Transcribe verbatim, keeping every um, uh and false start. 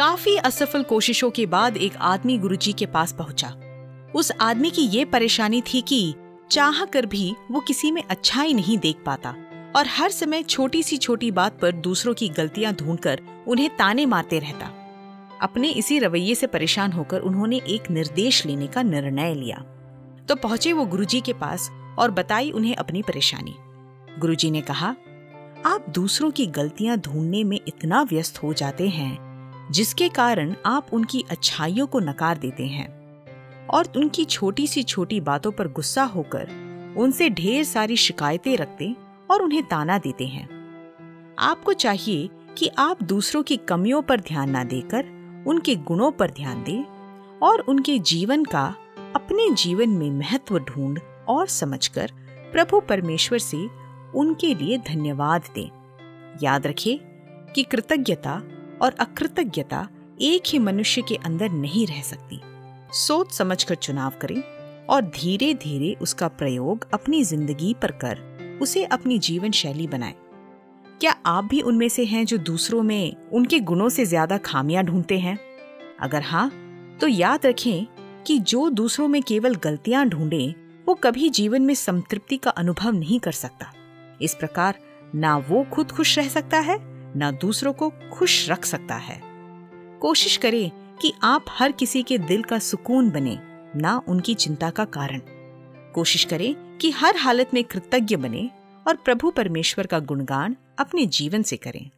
काफी असफल कोशिशों के बाद एक आदमी गुरुजी के पास पहुंचा। उस आदमी की ये परेशानी थी कि चाह कर भी वो किसी में अच्छाई नहीं देख पाता और हर समय छोटी सी छोटी बात पर दूसरों की गलतियां ढूंढकर उन्हें ताने मारते रहता। अपने इसी रवैये से परेशान होकर उन्होंने एक निर्देश लेने का निर्णय लिया। तो पहुंचे वो गुरुजी के पास और बताई उन्हें अपनी परेशानी। गुरुजी ने कहा, आप दूसरों की गलतियां ढूंढने में इतना व्यस्त हो जाते हैं जिसके कारण आप उनकी अच्छाइयों को नकार देते हैं और उनकी छोटी सी छोटी बातों पर गुस्सा होकर उनसे ढेर सारी शिकायतें रखते और उन्हें ताना देते हैं। आपको चाहिए कि आप दूसरों की कमियों पर ध्यान ना देकर उनके गुणों पर ध्यान दें और उनके जीवन का अपने जीवन में महत्व ढूंढ और समझकर प्रभु परमेश्वर से उनके लिए धन्यवाद दें। याद रखें कि कृतज्ञता और अकृतज्ञता एक ही मनुष्य के अंदर नहीं रह सकती। सोच समझकर चुनाव करें और धीरे धीरे उसका प्रयोग अपनी जिंदगी पर कर उसे अपनी जीवन शैली बनाएं। क्या आप भी उनमें से हैं जो दूसरों में उनके गुणों से ज्यादा खामियां ढूंढते हैं? अगर हाँ, तो याद रखें कि जो दूसरों में केवल गलतियां ढूंढे वो कभी जीवन में संतृप्ति का अनुभव नहीं कर सकता। इस प्रकार ना वो खुद खुश रह सकता है, ना दूसरों को खुश रख सकता है। कोशिश करें कि आप हर किसी के दिल का सुकून बने, ना उनकी चिंता का कारण। कोशिश करें कि हर हालत में कृतज्ञ बने और प्रभु परमेश्वर का गुणगान अपने जीवन से करें।